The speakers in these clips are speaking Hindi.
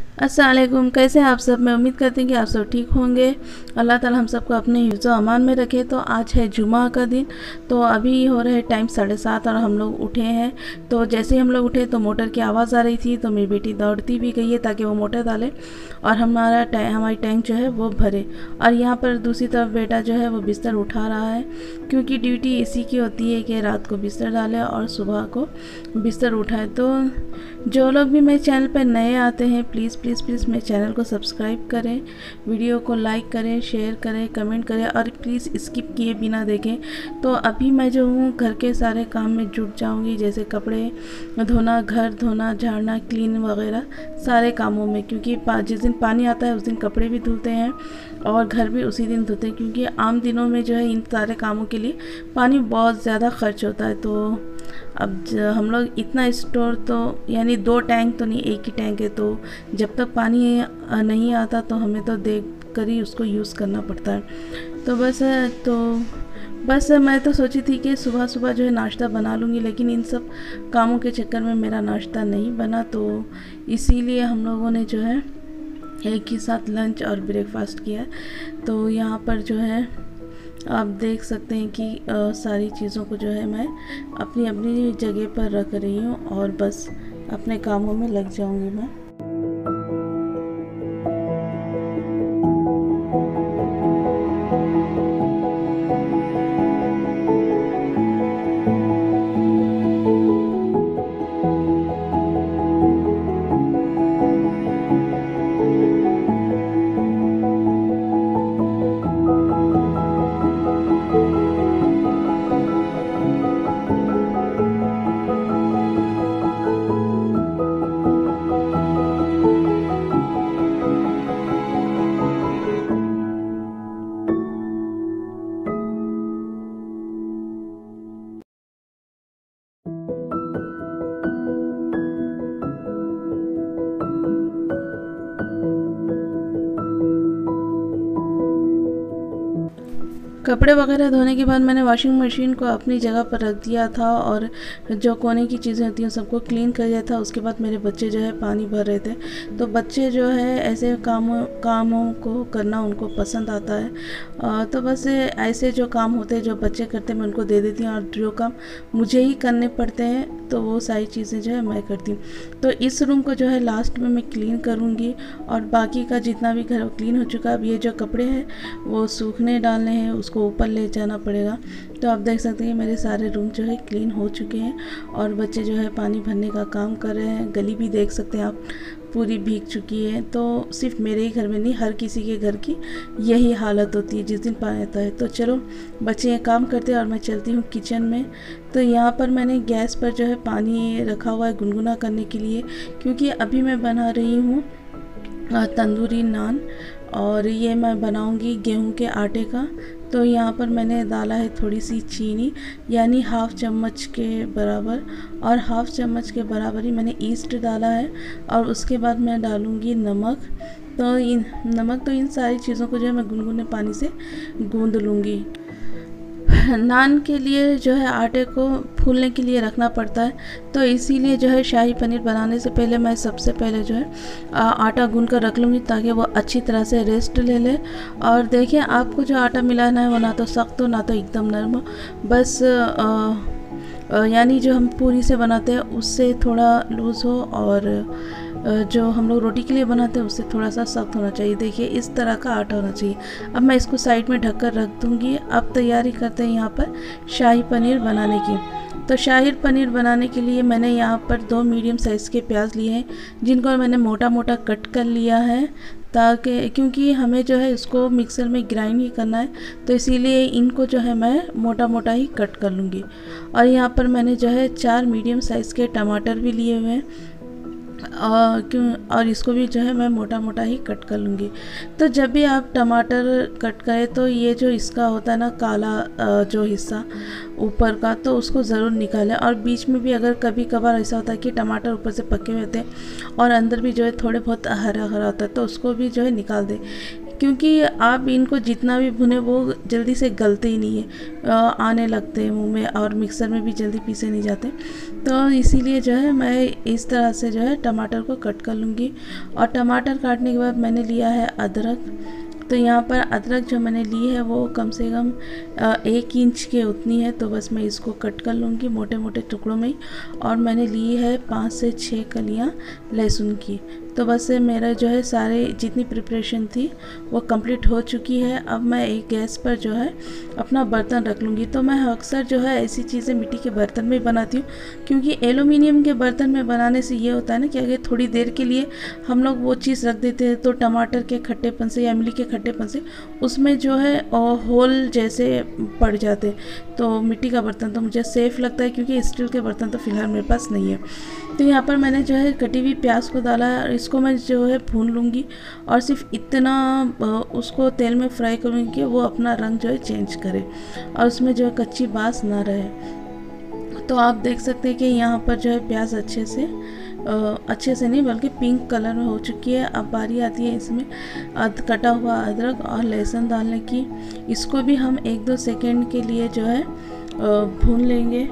अस्सलाम वालेकुम। कैसे हैं आप सब? मैं उम्मीद करती हूँ कि आप सब ठीक होंगे। अल्लाह ताला हम सबको अपने हिफ्ज़ व अमान में रखे। तो आज है जुमा का दिन। तो अभी हो रहे टाइम 7:30 और हम लोग उठे हैं। तो जैसे ही हम लोग उठे तो मोटर की आवाज़ आ रही थी, तो मेरी बेटी दौड़ती भी गई है ताकि वो मोटर डाले और हमारी टैंक जो है वो भरे। और यहाँ पर दूसरी तरफ बेटा जो है वो बिस्तर उठा रहा है, क्योंकि ड्यूटी इसी की होती है कि रात को बिस्तर डाले और सुबह को बिस्तर उठाए। तो जो लोग भी मेरे चैनल पर नए आते हैं, प्लीज़ प्लीज़ प्लीज़ मेरे चैनल को सब्सक्राइब करें, वीडियो को लाइक करें, शेयर करें, कमेंट करें और प्लीज़ स्किप किए बिना देखें। तो अभी मैं जो हूँ घर के सारे काम में जुट जाऊँगी, जैसे कपड़े धोना, घर धोना, झाड़ना, क्लीन वगैरह सारे कामों में, क्योंकि जिस दिन पानी आता है उस दिन कपड़े भी धुलते हैं और घर भी उसी दिन धोते हैं, क्योंकि आम दिनों में जो है इन सारे कामों के लिए पानी बहुत ज़्यादा खर्च होता है। तो अब हम लोग इतना स्टोर, तो यानी 2 टैंक तो नहीं, एक ही टैंक है, तो जब तक पानी नहीं आता तो हमें तो देख कर ही उसको यूज़ करना पड़ता है। तो बस मैं तो सोची थी कि सुबह सुबह जो है नाश्ता बना लूँगी, लेकिन इन सब कामों के चक्कर में मेरा नाश्ता नहीं बना। तो इसीलिए हम लोगों ने जो है एक ही साथ लंच और ब्रेकफास्ट किया। तो यहाँ पर जो है आप देख सकते हैं कि सारी चीज़ों को जो है मैं अपनी अपनी जगह पर रख रही हूँ और बस अपने कामों में लग जाऊँगी मैं। कपड़े वगैरह धोने के बाद मैंने वॉशिंग मशीन को अपनी जगह पर रख दिया था और जो कोने की चीज़ें होती हैं सबको क्लीन कर दिया था। उसके बाद मेरे बच्चे जो है पानी भर रहे थे। तो बच्चे जो है ऐसे कामों को करना उनको पसंद आता है। तो बस ऐसे जो काम होते हैं जो बच्चे करते हैं मैं उनको दे देती हूँ, और जो काम मुझे ही करने पड़ते हैं तो वो सारी चीज़ें जो है मैं करती हूँ। तो इस रूम को जो है लास्ट में मैं क्लीन करूँगी और बाकी का जितना भी घर क्लीन हो चुका है। अब ये जो कपड़े हैं वो सूखने डालने हैं, उसको ऊपर ले जाना पड़ेगा। तो आप देख सकते हैं मेरे सारे रूम जो है क्लीन हो चुके हैं और बच्चे जो है पानी भरने का काम कर रहे हैं। गली भी देख सकते हैं आप, पूरी भीग चुकी है। तो सिर्फ मेरे ही घर में नहीं, हर किसी के घर की यही हालत होती है जिस दिन पानी आता है। तो चलो बच्चे ये काम करते हैं और मैं चलती हूँ किचन में। तो यहाँ पर मैंने गैस पर जो है पानी रखा हुआ है गुनगुना करने के लिए, क्योंकि अभी मैं बना रही हूँ तंदूरी नान और ये मैं बनाऊंगी गेहूं के आटे का। तो यहाँ पर मैंने डाला है थोड़ी सी चीनी, यानी हाफ़ चम्मच के बराबर, और हाफ़ चम्मच के बराबर ही मैंने ईस्ट डाला है। और उसके बाद मैं डालूँगी नमक। तो इन सारी चीज़ों को जो है मैं गुनगुने पानी से गूँध लूँगी। नान के लिए जो है आटे को फूलने के लिए रखना पड़ता है, तो इसीलिए जो है शाही पनीर बनाने से पहले मैं सबसे पहले जो है आटा गूंद कर रख लूँगी ताकि वो अच्छी तरह से रेस्ट ले ले। और देखिए आपको जो आटा मिलाना है वो ना तो सख्त हो ना तो एकदम नरम हो, बस यानी जो हम पूरी से बनाते हैं उससे थोड़ा लूज़ हो, और जो हम लोग रोटी के लिए बनाते हैं उससे थोड़ा सा सख्त होना चाहिए। देखिए इस तरह का आटा होना चाहिए। अब मैं इसको साइड में ढककर रख दूँगी। अब तैयारी करते हैं यहाँ पर शाही पनीर बनाने की। तो शाही पनीर बनाने के लिए मैंने यहाँ पर 2 मीडियम साइज़ के प्याज लिए हैं, जिनको मैंने मोटा मोटा कट कर लिया है, ताकि क्योंकि हमें जो है इसको मिक्सर में ग्राइंड ही करना है, तो इसीलिए इनको जो है मैं मोटा मोटा ही कट कर लूँगी। और यहाँ पर मैंने जो है 4 मीडियम साइज़ के टमाटर भी लिए हुए हैं, और इसको भी जो है मैं मोटा मोटा ही कट कर लूँगी। तो जब भी आप टमाटर कट करें तो ये जो इसका होता है ना काला जो हिस्सा ऊपर का, तो उसको ज़रूर निकालें। और बीच में भी अगर कभी कभार ऐसा होता है कि टमाटर ऊपर से पके हुए होते हैं और अंदर भी जो है थोड़े बहुत हरा हरा होता है, तो उसको भी जो है निकाल दें। क्योंकि आप इनको जितना भी भुने वो जल्दी से गलते ही नहीं है, आने लगते हैं मुंह में, और मिक्सर में भी जल्दी पीसे नहीं जाते। तो इसीलिए जो है मैं इस तरह से जो है टमाटर को कट कर लूँगी। और टमाटर काटने के बाद मैंने लिया है अदरक। तो यहाँ पर अदरक जो मैंने ली है वो कम से कम 1 इंच के उतनी है। तो बस मैं इसको कट कर लूँगी मोटे मोटे टुकड़ों में ही। और मैंने ली है 5 से 6 कलियाँ लहसुन की। तो बस मेरा जो है सारे जितनी प्रिपरेशन थी वो कंप्लीट हो चुकी है। अब मैं एक गैस पर जो है अपना बर्तन रख लूँगी। तो मैं अक्सर जो है ऐसी चीज़ें मिट्टी के बर्तन में बनाती हूँ, क्योंकि एलुमिनियम के बर्तन में बनाने से ये होता है ना कि अगर थोड़ी देर के लिए हम लोग वो चीज़ रख देते हैं तो टमाटर के खट्टेपन से या इमली के खट्टेपन से उसमें जो है होल जैसे पड़ जाते। तो मिट्टी का बर्तन तो मुझे सेफ़ लगता है, क्योंकि स्टील के बर्तन तो फ़िलहाल मेरे पास नहीं है। तो यहाँ पर मैंने जो है कटी हुई प्याज को डाला है और इसको मैं जो है भून लूँगी। और सिर्फ इतना उसको तेल में फ्राई करूँगी कि वो अपना रंग जो है चेंज करे और उसमें जो है कच्ची बास ना रहे। तो आप देख सकते हैं कि यहाँ पर जो है प्याज अच्छे से नहीं बल्कि पिंक कलर में हो चुकी है। अब बारी आती है इसमें कटा हुआ अदरक और लहसुन डालने की। इसको भी हम 1-2 सेकेंड के लिए जो है भून लेंगे।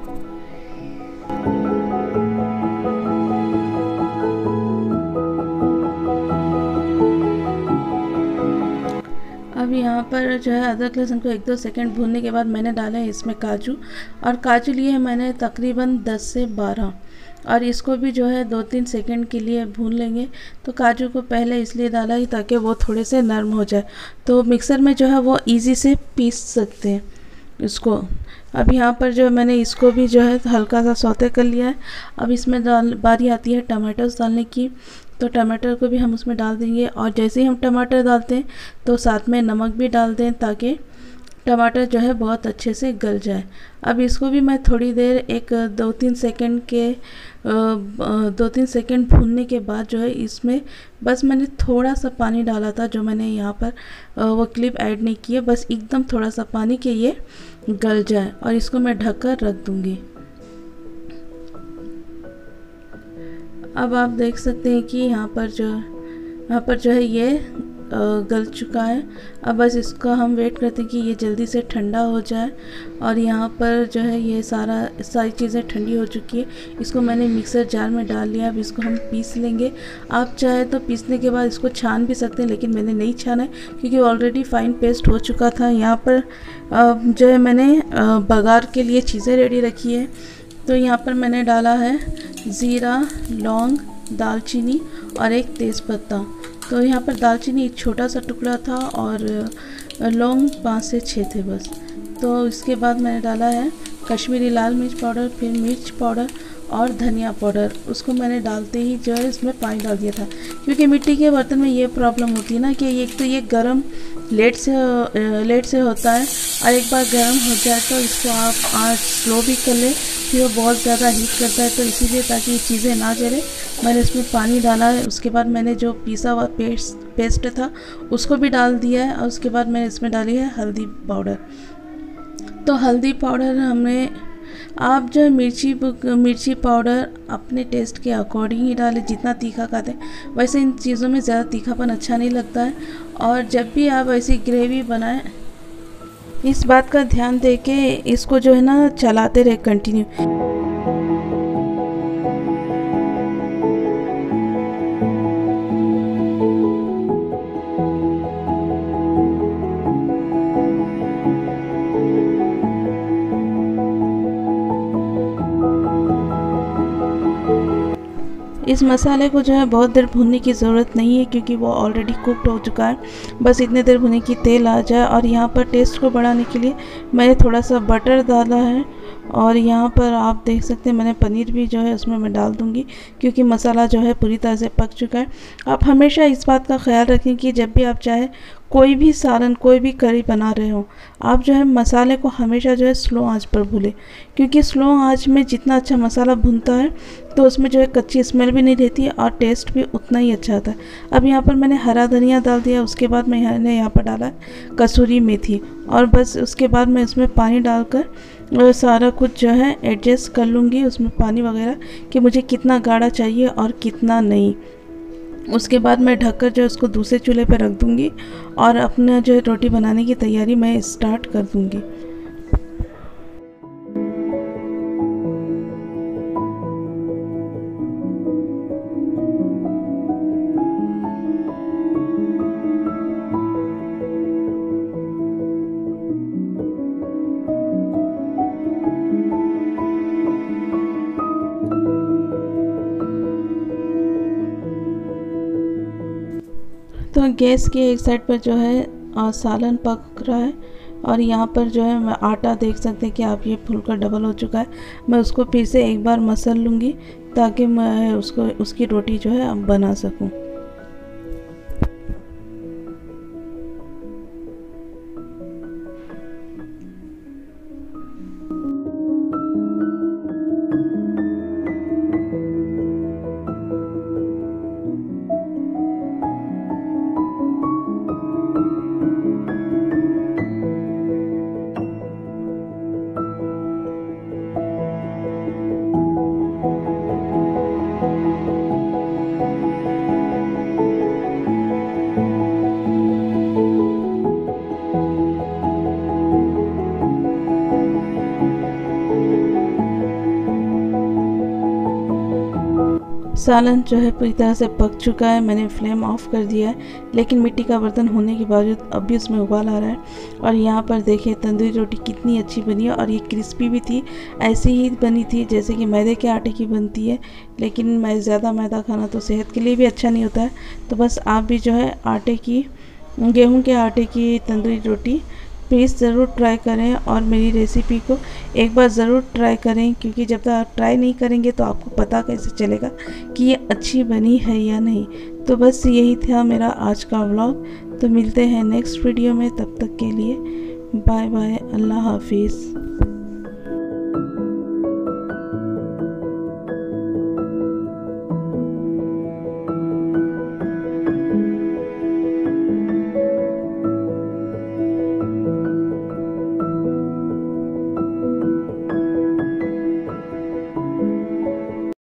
अब यहाँ पर जो है अदरक लहसुन को 1-2 सेकेंड भूनने के बाद मैंने डाला है इसमें काजू। और काजू लिए हैं मैंने तकरीबन 10 से 12, और इसको भी जो है 2-3 सेकेंड के लिए भून लेंगे। तो काजू को पहले इसलिए डाला ही ताकि वो थोड़े से नरम हो जाए, तो मिक्सर में जो है वो इजी से पीस सकते हैं इसको। अब यहाँ पर जो मैंने इसको भी जो है हल्का सा सौते कर लिया है। अब इसमें बारी आती है टमाटर्स डालने की। तो टमाटर को भी हम उसमें डाल देंगे, और जैसे ही हम टमाटर डालते हैं तो साथ में नमक भी डाल दें ताकि टमाटर जो है बहुत अच्छे से गल जाए। अब इसको भी मैं थोड़ी देर 2-3 सेकेंड भूनने के बाद जो है इसमें बस मैंने थोड़ा सा पानी डाला था, जो मैंने यहाँ पर वो क्लिप ऐड नहीं की है, बस एकदम थोड़ा सा पानी कि ये गल जाए। और इसको मैं ढककर रख दूँगी। अब आप देख सकते हैं कि यहाँ पर जो है ये गल चुका है। अब बस इसका हम वेट करते हैं कि ये जल्दी से ठंडा हो जाए। और यहाँ पर जो है ये सारी चीज़ें ठंडी हो चुकी है। इसको मैंने मिक्सर जार में डाल लिया। अब इसको हम पीस लेंगे। आप चाहे तो पीसने के बाद इसको छान भी सकते हैं, लेकिन मैंने नहीं छाना है क्योंकि ऑलरेडी फाइन पेस्ट हो चुका था। यहाँ पर जो है मैंने बघार के लिए चीज़ें रेडी रखी है। तो यहाँ पर मैंने डाला है ज़ीरा, लौंग, दालचीनी और एक तेज़पत्ता। तो यहाँ पर दालचीनी एक छोटा सा टुकड़ा था और लौंग 5 से 6 थे बस। तो इसके बाद मैंने डाला है कश्मीरी लाल मिर्च पाउडर, फिर मिर्च पाउडर और धनिया पाउडर। उसको मैंने डालते ही जो है इसमें पानी डाल दिया था, क्योंकि मिट्टी के बर्तन में ये प्रॉब्लम होती है ना कि एक तो ये गर्म लेट से होता है, और एक बार गर्म हो जाए तो इसको आप आँच स्लो भी कर लें, फिर वो बहुत ज़्यादा हीट करता है। तो इसीलिए ताकि ये चीज़ें ना जले मैंने इसमें पानी डाला है। उसके बाद मैंने जो पिसा हुआ पेस्ट था उसको भी डाल दिया है, और उसके बाद मैंने इसमें डाली है हल्दी पाउडर। तो हल्दी पाउडर आप जो मिर्ची पाउडर अपने टेस्ट के अकॉर्डिंग ही डालें, जितना तीखा खाते हैं। वैसे इन चीज़ों में ज़्यादा तीखापन अच्छा नहीं लगता है। और जब भी आप ऐसी ग्रेवी बनाएं, इस बात का ध्यान दे के इसको जो है ना चलाते रहे कंटिन्यू। इस मसाले को जो है बहुत देर भूनने की ज़रूरत नहीं है, क्योंकि वो ऑलरेडी कुक्ड हो चुका है। बस इतने देर भुने कि तेल आ जाए। और यहाँ पर टेस्ट को बढ़ाने के लिए मैंने थोड़ा सा बटर डाला है। और यहाँ पर आप देख सकते हैं मैंने पनीर भी जो है उसमें मैं डाल दूँगी, क्योंकि मसाला जो है पूरी तरह से पक चुका है। आप हमेशा इस बात का ख्याल रखें कि जब भी आप चाहे कोई भी सालन, कोई भी करी बना रहे हो, आप जो है मसाले को हमेशा जो है स्लो आंच पर भूलें, क्योंकि स्लो आंच में जितना अच्छा मसाला भुनता है तो उसमें जो है कच्ची स्मेल भी नहीं रहती है और टेस्ट भी उतना ही अच्छा आता है। अब यहाँ पर मैंने हरा धनिया डाल दिया। उसके बाद मैंने यहाँ पर डाला है कसूरी मेथी, और बस उसके बाद मैं इसमें पानी डालकर सारा कुछ जो है एडजस्ट कर लूँगी उसमें पानी वगैरह कि मुझे कितना गाढ़ा चाहिए और कितना नहीं। उसके बाद मैं ढककर जो उसको दूसरे चूल्हे पर रख दूँगी और अपना जो रोटी बनाने की तैयारी मैं स्टार्ट कर दूँगी। तो गैस के एक साइड पर जो है सालन पक रहा है और यहाँ पर जो है मैं आटा देख सकते हैं कि आप ये फुलकर डबल हो चुका है। मैं उसको फिर से एक बार मसल लूँगी ताकि मैं उसकी रोटी जो है अब बना सकूँ। सालन जो है पूरी तरह से पक चुका है। मैंने फ्लेम ऑफ कर दिया है, लेकिन मिट्टी का बर्तन होने के बावजूद अब भी उसमें उबाल आ रहा है। और यहाँ पर देखिए तंदूरी रोटी कितनी अच्छी बनी है और ये क्रिस्पी भी थी। ऐसी ही बनी थी जैसे कि मैदे के आटे की बनती है, लेकिन ज़्यादा मैदा खाना तो सेहत के लिए भी अच्छा नहीं होता है। तो बस आप भी जो है गेहूँ के आटे की तंदूरी रोटी प्लीज़ ज़रूर ट्राई करें और मेरी रेसिपी को एक बार ज़रूर ट्राई करें, क्योंकि जब तक आप ट्राई नहीं करेंगे तो आपको पता कैसे चलेगा कि ये अच्छी बनी है या नहीं। तो बस यही था मेरा आज का व्लॉग। तो मिलते हैं नेक्स्ट वीडियो में, तब तक के लिए बाय बाय, अल्लाह हाफिज़।